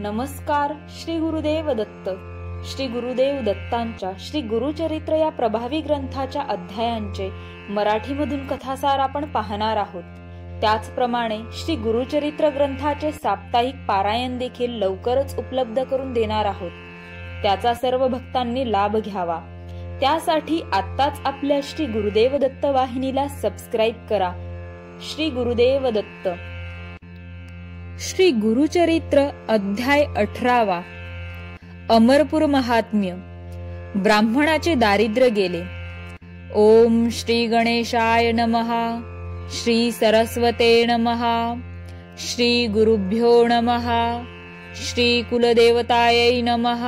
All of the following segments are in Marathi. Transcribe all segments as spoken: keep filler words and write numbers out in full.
नमस्कार. श्री गुरुदेव दत्त. श्री गुरुदेव दत्तांच्या श्री गुरुचरित्र या प्रभावी ग्रंथाच्या अध्यायांचे मराठीमधून कथासार आपण पाहणार आहोत. त्याचप्रमाणे श्री गुरुचरित्र ग्रंथाचे साप्ताहिक पारायण देखील लवकरच उपलब्ध करून देणार आहोत. त्याचा सर्व भक्तांनी लाभ घ्यावा. त्यासाठी आत्ताच आपल्या श्री गुरुदेव दत्त वाहिनीला सबस्क्राईब करा. श्री गुरुदेव दत्त. श्री गुरुचरित्र अध्याय अठरावा. अमरपूर महात्म्य. ब्राह्मणाचे दारिद्र्य गेले. ओम श्री गणेशाय नमः. श्री सरस्वते नमः. श्री गुरुभ्यो नमः. श्री कुलदेवतायै नमः.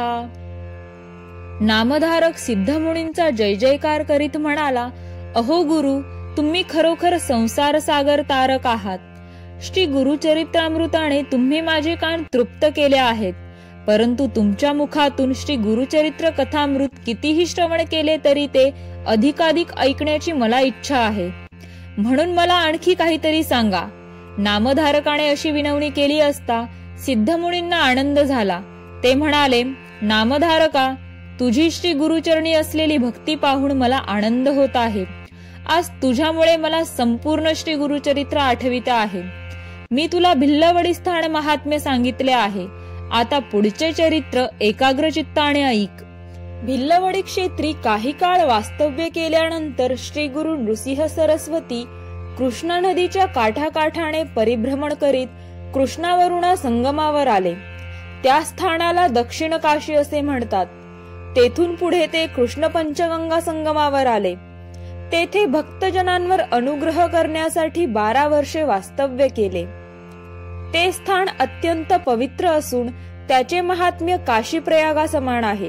नामधारक सिद्धमुनींचा जय जयकार करीत म्हणाला, अहो गुरु, तुम्ही खरोखर संसार सागर तारक आहात. श्री गुरुचरित्रामृताने तुम्ही माझे कान तृप्त केले आहेत. परंतु तुमच्या मुखातून श्री गुरुचरित्र कथामृत कितीही श्रवण केले तरी ते अधिकाधिक ऐकण्याची मला इच्छा आहे. म्हणून मला आणखी काहीतरी सांगा. नामधारकाने अशी विनवणी केली असता सिद्धमुनींना आनंद झाला. ते म्हणाले, नामधारका, तुझी श्री गुरुचरणी असलेली भक्ती पाहून मला आनंद होत आहे. आज तुझ्यामुळे मला संपूर्ण श्री गुरुचरित्र आठवित आहे. मी तुला भिल्लवडी स्थान महात्म्य सांगितले आहे. आता पुढचे चरित्र एकाग्र चित्ताने ऐक. भिल्लवडी क्षेत्री काही काळ वास्तव्य केल्यानंतर श्री गुरु नृसिंह सरस्वती कृष्णा नदीच्या काठाकाठाने परिभ्रमण करीत कृष्णावरुणा संगमावर आले. त्या स्थानाला दक्षिण काशी असे म्हणतात. तेथून पुढे ते कृष्ण पंचगंगा संगमावर आले. तेथे भक्तजनांवर अनुग्रह करण्यासाठी बारा वर्षे वास्तव्य केले. ते स्थान अत्यंत पवित्र असून त्याचे महात्म्य काशी प्रयागा समान आहे.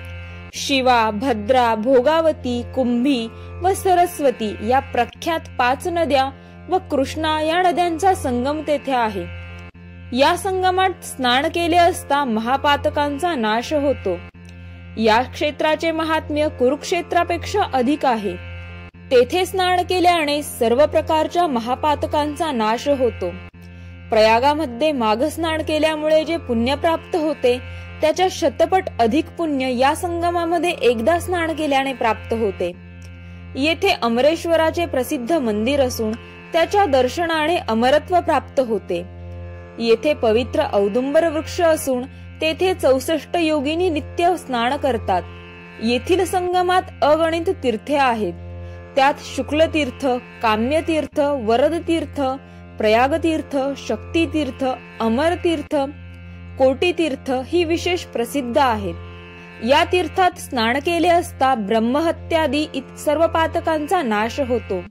शिवा, भद्रा, भोगावती, कुंभी व सरस्वती या प्रख्यात पाच नद्या व कृष्णा या नद्यांचा संगम तेथे आहे. या संगमात स्नान केले असता महापातकांचा नाश होतो. या क्षेत्राचे महात्म्य कुरुक्षेत्रापेक्षा अधिक आहे. तेथे स्नान केल्याने सर्व प्रकारच्या महापातकांचा नाश होतो. प्रयागामध्ये माघ स्नान केल्यामुळे जे पुण्य प्राप्त होते त्याच्या शतपट अधिक पुण्य या संगमामध्ये एकदा स्नान केल्याने प्राप्त होते. येथे अमरेश्वराचे प्रसिद्ध मंदिर असून त्याच्या दर्शनाने अमरत्व प्राप्त होते. येथे पवित्र औदुंबर वृक्ष असून तेथे चौसष्ट योगिनी नित्य स्नान करतात. येथील संगमात अगणित तीर्थे आहेत. त्यात शुक्लतीर्थ, काम्यतीर्थ, वरदतीर्थ, प्रयागतीर्थ, शक्तीतीर्थ, अमरतीर्थ, कोटीतीर्थ ही विशेष प्रसिद्ध आहेत. या तीर्थात स्नान केले असता ब्रह्महत्यादी सर्व पातकांचा नाश होतो.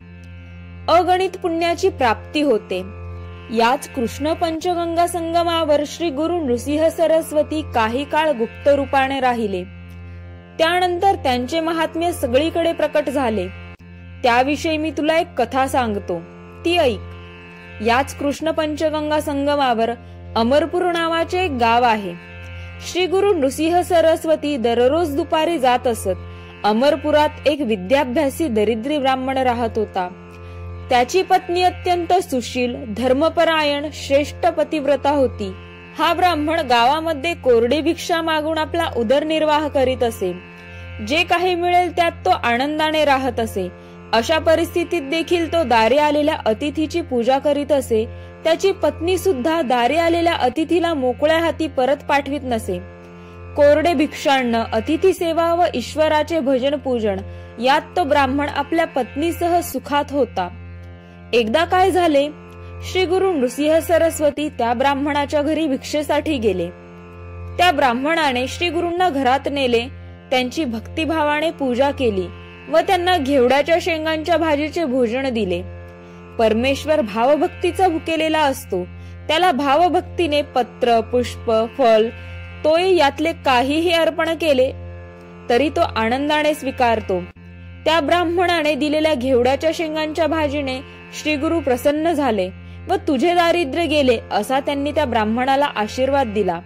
अगणित पुण्याची प्राप्ती होते. याच कृष्ण पंचगंगा संगमावर श्री गुरु नृसिंह सरस्वती काही काळ गुप्त रूपाने राहिले. त्यानंतर त्यांचे महात्म्य सगळीकडे प्रकट झाले. त्याविषयी मी तुला एक कथा सांगतो, ती ऐक. याच कृष्ण पंचगंगा संगमावर अमरपूर नावाचे एक गाव आहे. श्री गुरु नृसिंह सरस्वती दररोज दुपारी जात असत. अमरपुरात एक विद्याभ्यासी दरिद्री ब्राह्मण राहत होता. त्याची पत्नी अत्यंत सुशील, धर्मपरायण, श्रेष्ठ पतिव्रता होती. हा ब्राह्मण गावामध्ये कोरडी भिक्षा मागून आपला उदरनिर्वाह करीत असे. जे काही मिळेल त्यात तो आनंदाने राहत असे. अशा परिस्थितीत देखील तो दारी आलेल्या अतिथीची पूजा करीत असे. त्याची पत्नी सुद्धा दारी आलेल्या अतिथीला मोकळ्या हाती परत पाठवित नसे. कोरडे भिक्षान्न, अतिथी सेवा व ईश्वराचे भजन पूजन यात तो ब्राह्मण आपल्या पत्नीसह सुखात होता. एकदा काय झाले, श्री गुरु नृसिंह सरस्वती त्या ब्राह्मणाच्या घरी भिक्षेसाठी गेले. त्या ब्राह्मणाने श्री गुरूंना घरात नेले. त्यांची भक्तिभावाने पूजा केली व त्यांना घेवड्याच्या शेंगांच्या भाजीचे भोजन दिले. परमेश्वर भावभक्तीचा भुकेलेला असतो. त्याला भावभक्तीने पत्र, पुष्प, फल, तोय यातले काहीही अर्पण केले तरी तो आनंदाने स्वीकारतो. त्या ब्राह्मणाने दिलेल्या घेवड्याच्या शेंगांच्या भाजीने श्री गुरु प्रसन्न झाले व तुझे दारिद्र्य गेले असा त्यांनी त्या ब्राह्मणाला आशीर्वाद दिला.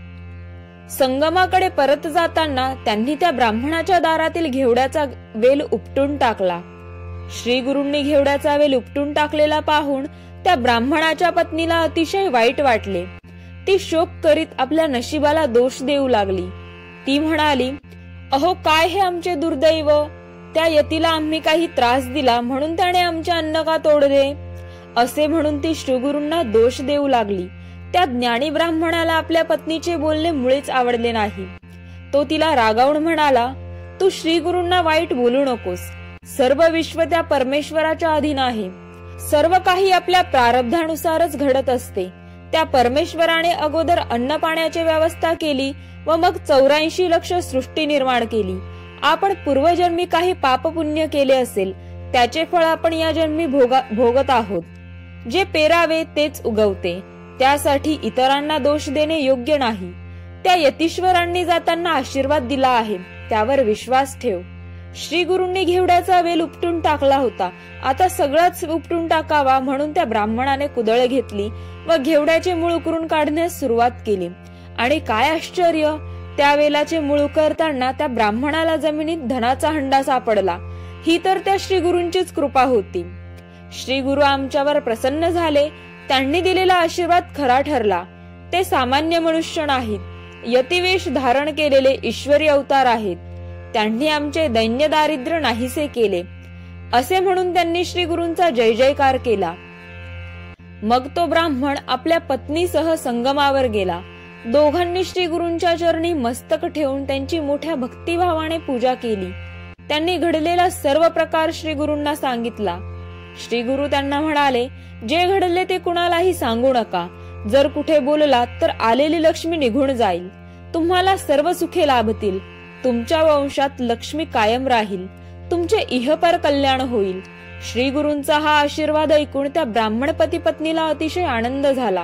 संगमाकडे परत जाताना त्यांनी त्या ब्राह्मणाच्या दारातील घेवड्याचा वेल उपटून टाकला. श्री गुरूंनी घेवड्याचा वेल उपटून टाकलेला पाहून त्या ब्राह्मणाच्या पत्नीला अतिशय वाईट वाटले. ती शोक करीत आपल्या नशिबाला दोष देऊ लागली. ती म्हणाली, अहो काय हे आमचे दुर्दैव, त्या यतीला आम्ही काही त्रास दिला म्हणून त्याने आमचे अन्न का तोडले, असे म्हणून ती श्रीगुरूंना दोष देऊ लागली. त्या ज्ञानी ब्राह्मणाला आपल्या पत्नीचे बोलणे मुळीच आवडले नाही. तो तिला रागावून म्हणाला, तू श्रीगुरूंना वाईट बोलू नकोस. सर्व विश्व त्या परमेश्वराच्या अधीन आहे. सर्व काही आपल्या प्रारब्धानुसारच घडत असते. त्या परमेश्वराने अगोदर अन्न पाण्याची व्यवस्था केली व मग चौऱ्याऐंशी लक्ष सृष्टी निर्माण केली. आपण पूर्वजन्मी काही पाप पुण्य केले असेल, त्याचे फळ आपण या जन्मी भोगा भोगत आहोत. जे पेरावे तेच उगवते. त्यासाठी इतरांना दोष देणे योग्य नाही. त्या यतीश्वरांनी जाताना आशीर्वाद दिला आहे, त्यावर विश्वास ठेव. श्री गुरूंनी घेवड्याचा वेल उपटून टाकला होता, आता सगळाच उपटून टाकावा म्हणून त्या ब्राह्मणाने कुदळ घेतली व घेवड्याचे मूळ उकरून काढण्यास सुरुवात केली. आणि काय आश्चर्य, त्या वेलाचे मूळ उकरताना त्या ब्राह्मणाला जमिनीत धनाचा हंडा सापडला. ही तर त्या श्री गुरूंचीच कृपा होती. श्री गुरु आमच्यावर प्रसन्न झाले. त्यांनी दिलेला आशीर्वाद खरा ठरला. ते सामान्य मनुष्य नाहीत, यतिवेश धारण केलेले ईश्वरी अवतार आहेत. त्यांनी आमचे दैन्य दारिद्र्य नाहीसे केले, असे म्हणून त्यांनी श्री गुरूंचा जय जयकार केला. मग तो ब्राह्मण आपल्या पत्नीसह संगमावर गेला. दोघांनी श्री गुरूंच्या चरणी मस्तक ठेवून त्यांची मोठ्या भक्तिभावाने पूजा केली. त्यांनी घडलेला सर्व प्रकार श्री गुरूंना सांगितला. श्री गुरु त्यांना म्हणाले, जे घडले ते कुणालाही सांगू नका. जर कुठे बोललात तर आलेली लक्ष्मी निघून जाईल. तुम्हाला सर्व सुखे लाभतील. तुमच्या वंशात लक्ष्मी कायम राहील. तुमचे इहपर कल्याण होईल. श्री गुरूंचा हा आशीर्वाद ऐकून त्या ब्राह्मण पती पत्नीला अतिशय आनंद झाला.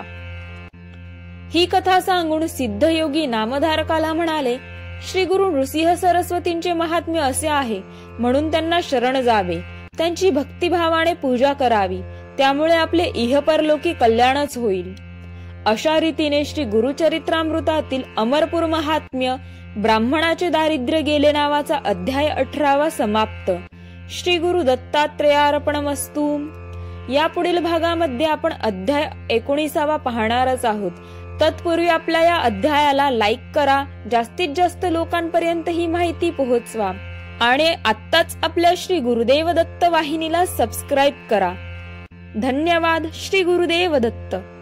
ही कथा सांगून सिद्धयोगी नामधारकाला म्हणाले, श्री गुरु नृसिंह सरस्वतींचे महात्म्य असे आहे म्हणून त्यांना शरण जावे. त्यांची भक्तिभावाने पूजा करावी, त्यामुळे आपले इहपरलोकी कल्याणच होईल. अशा रीतीने श्री गुरुचरित्रामृतातील अमरपूर महात्म्य ब्राह्मणाचे दारिद्र्य गेले नावाचा अध्याय अठरावा समाप्त. श्री गुरु दत्तात्रेयार्पणमस्तु. या पुढील भागामध्ये आपण अध्याय एकोणीसावा पाहणारच आहोत. तत्पूर्वी आपल्या या अध्यायाला लाईक करा, जास्तीत जास्त लोकांपर्यंत ही माहिती पोहोचवा आणि आत्ताच आपल्या श्री गुरुदेव दत्त वाहिनीला सबस्क्राईब करा. धन्यवाद. श्री गुरुदेव दत्त.